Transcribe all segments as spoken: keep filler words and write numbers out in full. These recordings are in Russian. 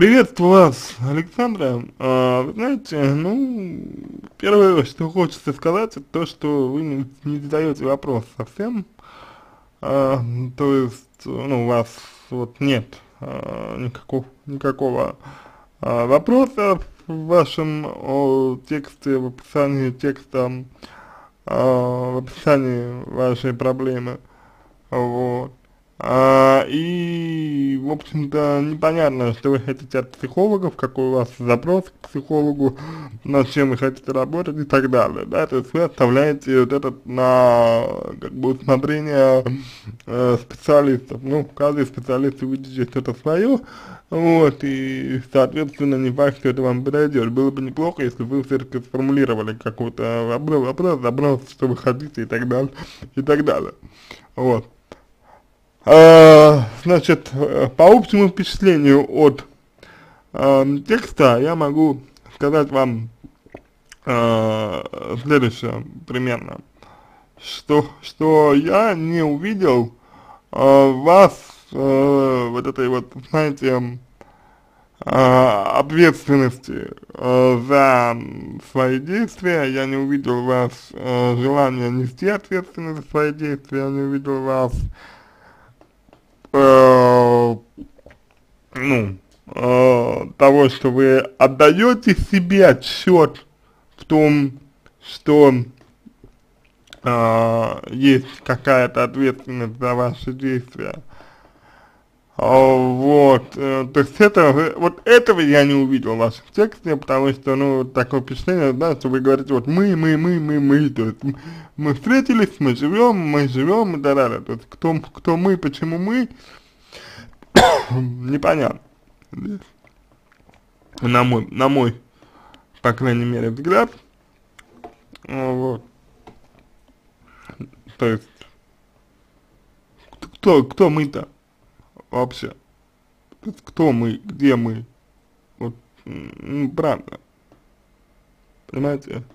Приветствую вас, Александра. А, вы знаете, ну, первое, что хочется сказать, это то, что вы не, не задаете вопрос совсем. А, то есть, ну, у вас вот нет а, никакого, никакого а, вопроса в вашем о, тексте, в описании текста, а, в описании вашей проблемы. Вот. А, и, в общем-то, непонятно, что вы хотите от психологов, какой у вас запрос к психологу, над чем вы хотите работать и так далее, да, то есть вы оставляете вот этот на, как бы, усмотрение э, специалистов, ну, каждый специалист увидит что-то свое, вот, и, соответственно, не факт, что это вам подойдет. Было бы неплохо, если вы все-таки сформулировали какой-то вопрос, вопрос, запрос, что вы хотите и так далее, и так далее, вот. А, значит, э, по общему впечатлению от э, текста я могу сказать вам э, следующее примерно, что, что я не увидел э, вас э, вот этой вот, знаете, э, ответственности э, за свои действия, я не увидел вас э, желания нести ответственность за свои действия, я не увидел вас э, ну, э, того, что вы отдаете себе отчет в том, что э, есть какая-то ответственность за ваши действия. А, вот, э, то есть это, вы- вот этого я не увидел в вашем тексте, потому что, ну, такое впечатление, да, что вы говорите, вот мы, мы, мы, мы, мы, то есть м- мы встретились, мы живем, мы живем и так далее, то есть кто, кто мы, почему мы, непонятно, на мой, на мой, по крайней мере, взгляд, ну, вот, то есть, кто, кто мы-то вообще, то есть, кто мы, где мы, вот, м, ну, правда, понимаете,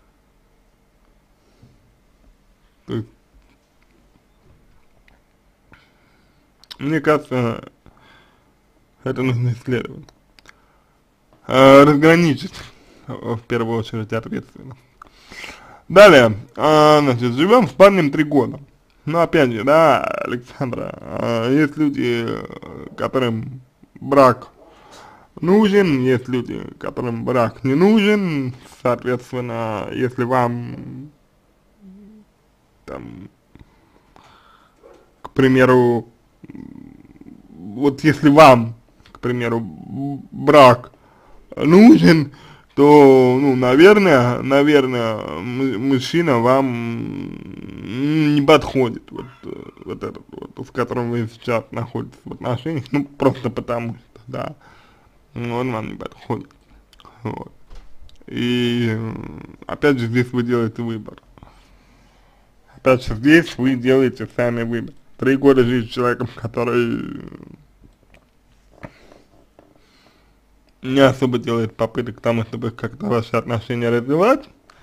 то есть, мне кажется, это нужно исследовать, а, разграничить, э, в первую очередь, ответственность. Далее, а, значит, живем с парнем три года. Но опять же, да, Александра, а, есть люди, э, которым брак нужен, есть люди, которым брак не нужен, соответственно, если вам, там, к примеру, вот если вам, к примеру, брак нужен, то, ну, наверное, наверное, мужчина вам не подходит, вот, э, вот этот вот, с которым вы сейчас находитесь в отношениях, ну, просто потому что, да, он вам не подходит, вот. И, э, опять же, здесь вы делаете выбор. Опять же, здесь вы делаете сами выбор. Три года жить с человеком, который не особо делает попыток к тому, чтобы как-то ваши отношения развивать,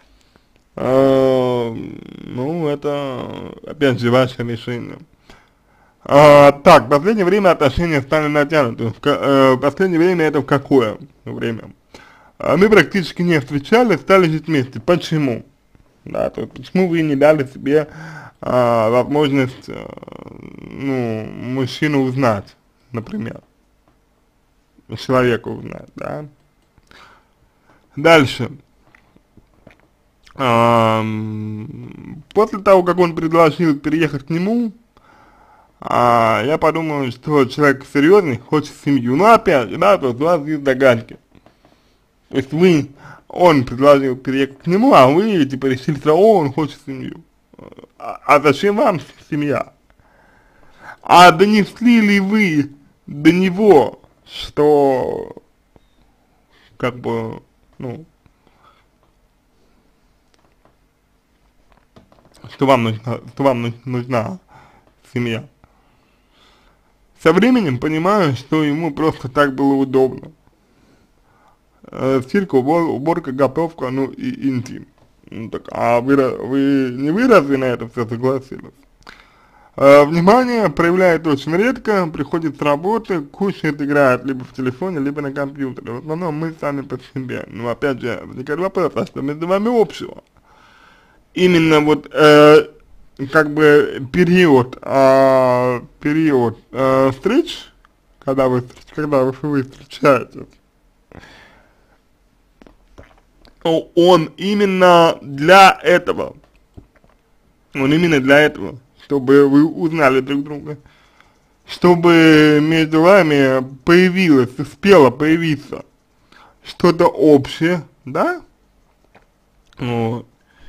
а, ну, это, опять же, ваше решение. А, так, в последнее время отношения стали натянуты. В, ка- э, в последнее время это в какое время? А, мы практически не встречались, стали жить вместе. Почему? Да, то есть почему вы не дали себе а, возможность, а, ну, мужчину узнать, например, человека узнать, да? Дальше. Ам, после того, как он предложил переехать к нему, а, я подумал, что человек серьезный, хочет семью. Но опять же, да, то есть у вас есть догадки. То есть вы, он предложил переехать к нему, а вы типа решили, что о, он хочет семью. А, а зачем вам семья? А донесли ли вы до него, что как бы, ну, что вам нужна, что вам ну- нужна семья? Со временем понимаю, что ему просто так было удобно. Э, стирка, убор, уборка, готовка, ну и интим. Ну, так, а вы, ра- вы не вы разве на это все согласились? Э, внимание проявляет очень редко, приходит с работы, кушает, играет либо в телефоне, либо на компьютере. В основном мы сами по себе. Но опять же, возникает вопрос, а что между вами общего? Именно вот, э, как бы период, э, период э, встреч, когда вы, когда вы, вы встречаетесь, о- он именно для этого, он именно для этого, чтобы вы узнали друг друга, чтобы между вами появилось, успело появиться что-то общее, да, вот,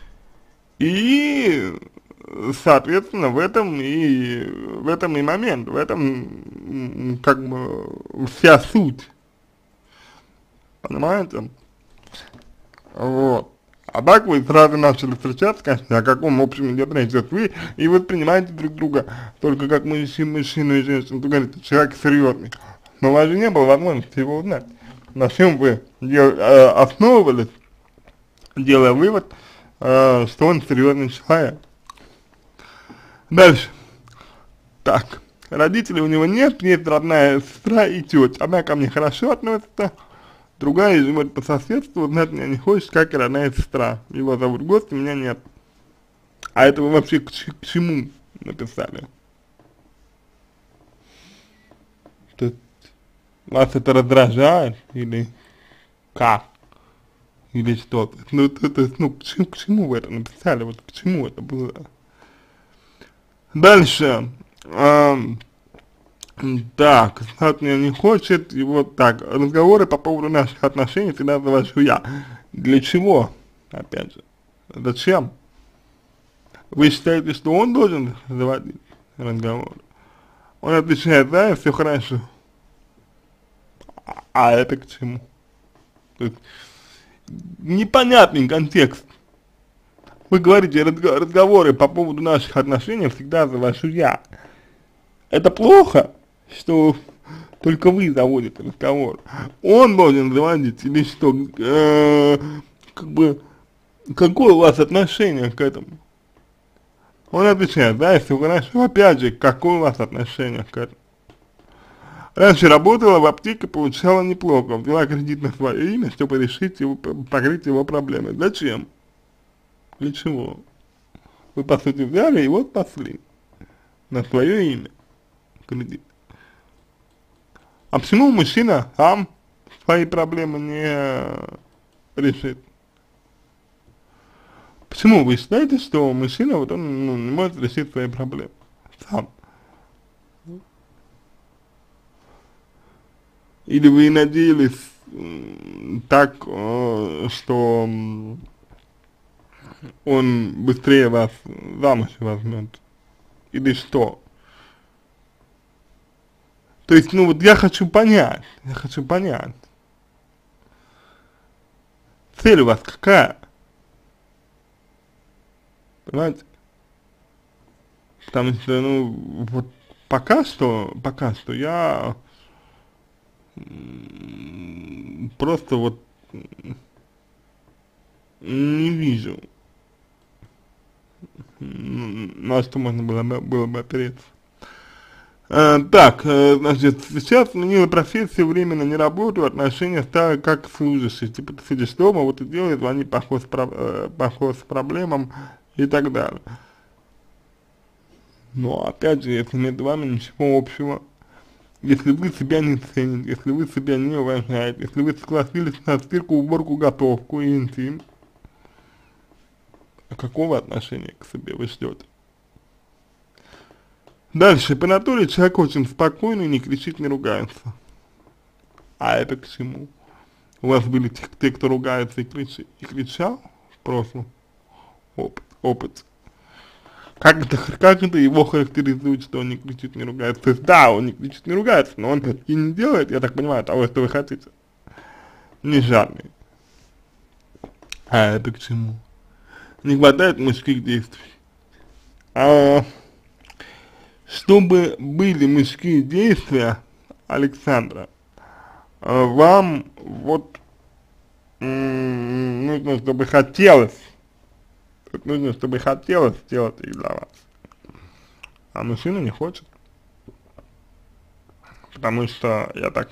и, соответственно, в этом и, в этом и момент, в этом, м, как бы, вся суть, понимаете, вот. А так вы сразу начали встречаться, конечно, о каком общем идет речь, вот вы и воспринимаете друг друга только как мужчину, мужчину и женщину, то говорите, человек серьезный, но у вас же не было возможности его узнать, на чем вы дел, э, основывались, делая вывод, э, что он серьезный человек. Дальше. Так, родителей у него нет, есть родная сестра и тетя, одна ко мне хорошо относится, другая живет по соседству, знать меня не хочет, как и родная сестра. Его зовут Гость, у меня нет. А это вы вообще к, ч- к чему написали? То есть вас это раздражает или как? Или что? Ну, то, то есть, ну, к чему, к чему вы это написали? Вот к чему это было? Дальше. Ам, так, знать меня не хочет, и вот так, разговоры по поводу наших отношений всегда завожу я. Для чего? Опять же, зачем? Вы считаете, что он должен заводить разговор? Он отвечает, да, все хорошо. А, а это к чему? То есть, непонятный контекст. Вы говорите, разго разговоры по поводу наших отношений всегда завожу я. Это плохо, что только вы заводите разговор. Он должен заводить или что? Э, как бы, какое у вас отношение к этому? Он отвечает, да, если хорошо, опять же, какое у вас отношение к этому? Раньше работала в аптеке, получала неплохо, взяла кредит на свое имя, чтобы решить его, покрыть его проблемы. Зачем? Для чего? Вы, по сути, взяли и вот спасли на свое имя кредит. А почему мужчина сам свои проблемы не решит? Почему вы считаете, что мужчина, вот он, ну, не может решить свои проблемы сам? Или вы надеялись м, так, э, что м, он быстрее вас замуж возьмет? Или что? То есть, ну вот я хочу понять, я хочу понять, цель у вас какая? Понимаете? Потому что, ну, вот пока что, пока что я м, просто вот м, не вижу, м, на что можно было бы, было бы опереться. Э, так, э, значит, сейчас сменила профессию, временно не работаю, отношения стали как служащий, типа ты сидишь дома, вот и делай, звони по хоз, э, по хоз проблемам и так далее. Но опять же, если между вами ничего общего, если вы себя не цените, если вы себя не уважаете, если вы согласились на стирку, уборку, готовку и интим, а какого отношения к себе вы ждете? Дальше, по натуре человек очень спокойный, не кричит, не ругается. А это к чему? У вас были те, те кто ругается и, кричи, и кричал в прошлом? Опыт, опыт. Как это, как это его характеризует, что он не кричит, не ругается? То есть, да, он не кричит, не ругается, но он и не делает, я так понимаю, того, что вы хотите. Не жадный. А это к чему? Не хватает мужских действий. А, чтобы были мужские действия, Александра, а, вам вот м, нужно, чтобы хотелось, нужно, чтобы хотелось сделать их для вас. а мужчина не хочет. Потому что я так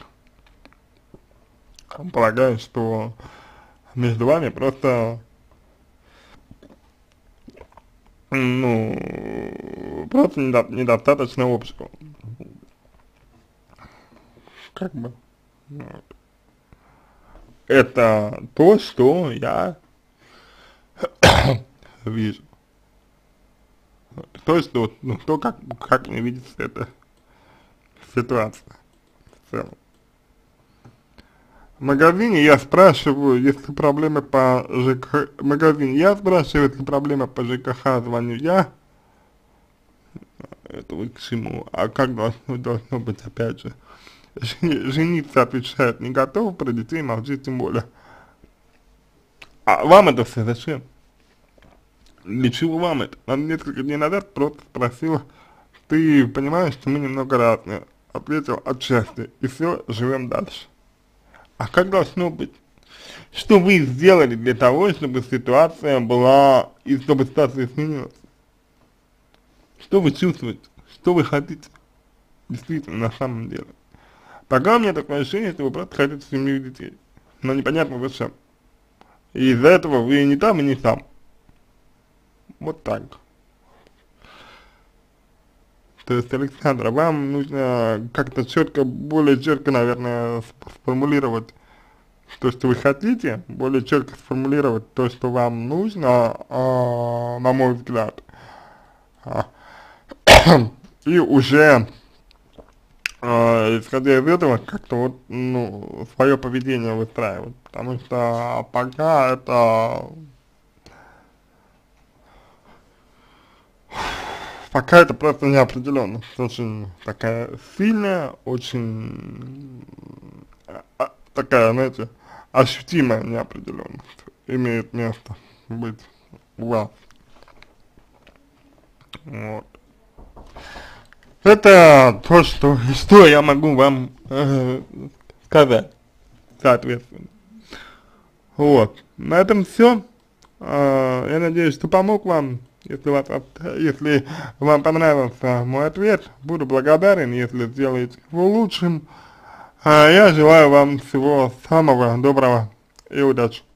полагаю, что между вами просто, ну, просто недо, недостаточно общего. Как бы, вот. Это то, что я вижу. То, что, ну, то, как, как мне видится эта ситуация в целом. В магазине я спрашиваю, если проблемы по ЖКХ, в магазине я спрашиваю, если проблема по ЖКХ, звоню я, это вот к чему, а как должно, должно быть, опять же, Жени, жениться отвечает, не готов, про детей молчит тем более. А вам это все зачем? Для чего вам это? Он несколько дней назад просто спросил, ты понимаешь, что мы немного разные? Ответил отчасти, и все, живем дальше. А как должно быть? Что вы сделали для того, чтобы ситуация была, и чтобы ситуация изменилась? Что вы чувствуете? Что вы хотите? Действительно, на самом деле. Пока у меня такое ощущение, что вы просто хотите семью и детей. Но непонятно зачем. И из-за этого вы не там и не там. Вот так. То есть, Александра, вам нужно как-то четко, более четко, наверное, сформулировать то, что вы хотите, более четко сформулировать то, что вам нужно, э, на мой взгляд. А, и уже, э, исходя из этого, как-то вот, ну, свое поведение выстраивать. Потому что пока это... Пока это просто неопределенность, очень такая сильная, очень а, такая, знаете, ощутимая неопределенность имеет место быть у вас. Вот. Это то, что, что я могу вам э, сказать, соответственно. Вот. На этом все. Э, я надеюсь, что помог вам. Если, вас, если вам понравился мой ответ, буду благодарен, если сделаете его лучшим. А я желаю вам всего самого доброго и удачи.